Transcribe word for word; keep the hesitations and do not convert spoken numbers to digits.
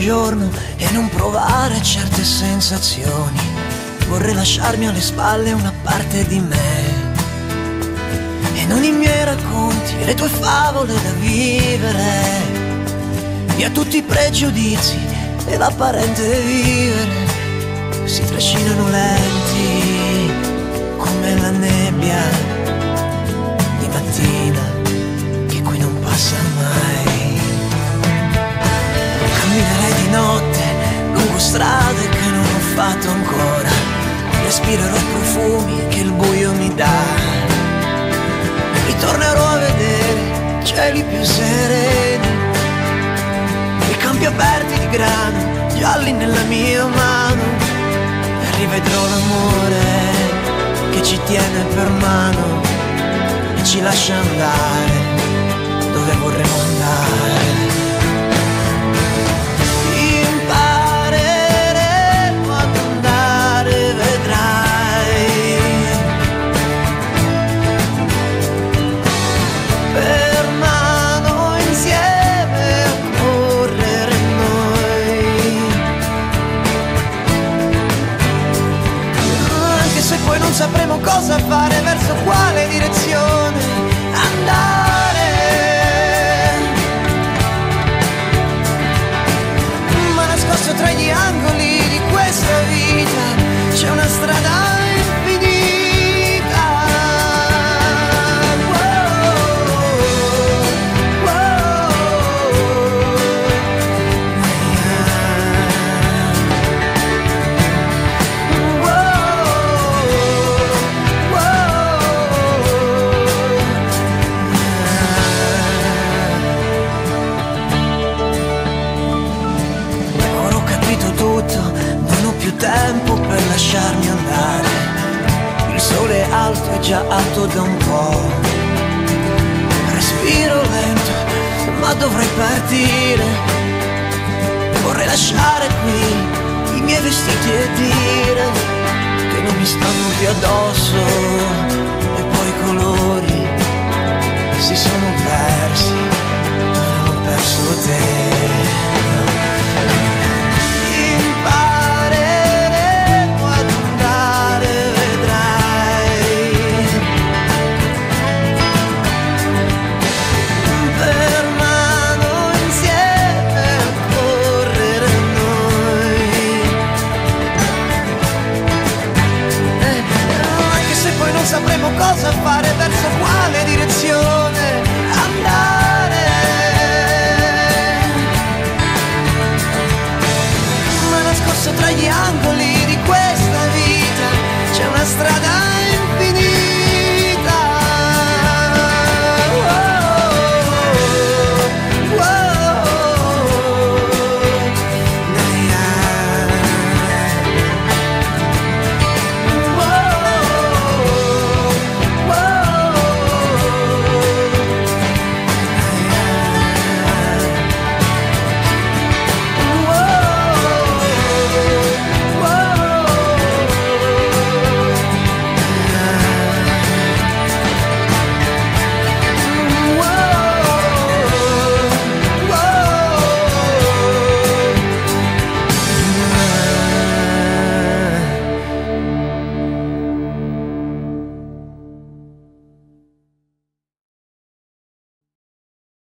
giorno e non provare certe sensazioni. Vorrei lasciarmi alle spalle una parte di me e non i miei racconti, le tue favole da vivere, via tutti i pregiudizi e l'apparente vivere. Si trascinano lenti come la nebbia di mattina che qui non passa mai. Camminerei di notte lungo strade che non ho fatto ancora, respirerò i profumi che il buio mi dà, ritornerò a vedere cieli più sereni, i campi aperti di grano, gialli nella mia mano, e rivedrò l'amore che ci tiene per mano e ci lascia andare dove vorremmo andare. Non sapremo cosa fare, verso quale direzione andare, ma nascosto tra gli angoli di questa vita c'è una strada infinita. Wow, wow, tempo per lasciarmi andare. Il sole è alto, è già alto da un po'. Respiro lento, ma dovrei partire. Vorrei lasciare qui i miei vestiti e dire che non mi stanno più addosso. E poi i colori si sono persi, non ho perso te. Non sapremo cosa fare, verso quale direzione andare, ma nascosto tra gli angoli di questa vita c'è una strada